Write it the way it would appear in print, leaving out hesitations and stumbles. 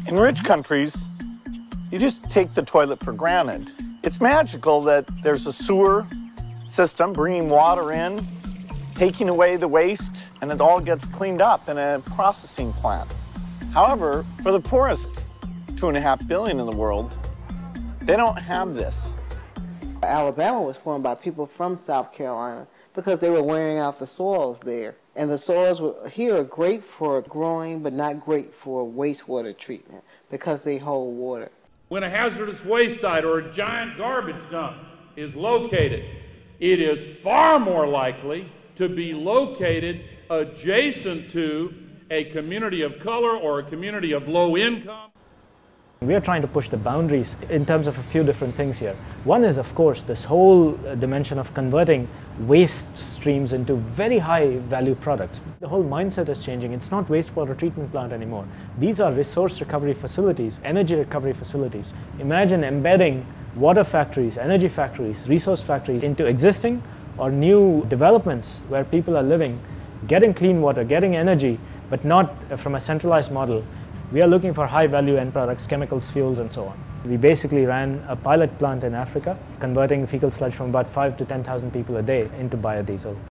In rich countries, you just take the toilet for granted. It's magical that there's a sewer system bringing water in, taking away the waste, and it all gets cleaned up in a processing plant. However, for the poorest 2.5 billion in the world, they don't have this. Alabama was formed by people from South Carolina because they were wearing out the soils there. And the soils here are great for growing, but not great for wastewater treatment because they hold water. When a hazardous waste site or a giant garbage dump is located, it is far more likely to be located adjacent to a community of color or a community of low income. We are trying to push the boundaries in terms of a few different things here. One is, of course, this whole dimension of converting waste streams into very high value products. The whole mindset is changing. It's not wastewater treatment plant anymore. These are resource recovery facilities, energy recovery facilities. Imagine embedding water factories, energy factories, resource factories into existing or new developments where people are living, getting clean water, getting energy, but not from a centralized model. We are looking for high-value end products, chemicals, fuels, and so on. We basically ran a pilot plant in Africa, converting fecal sludge from about 5,000 to 10,000 people a day into biodiesel.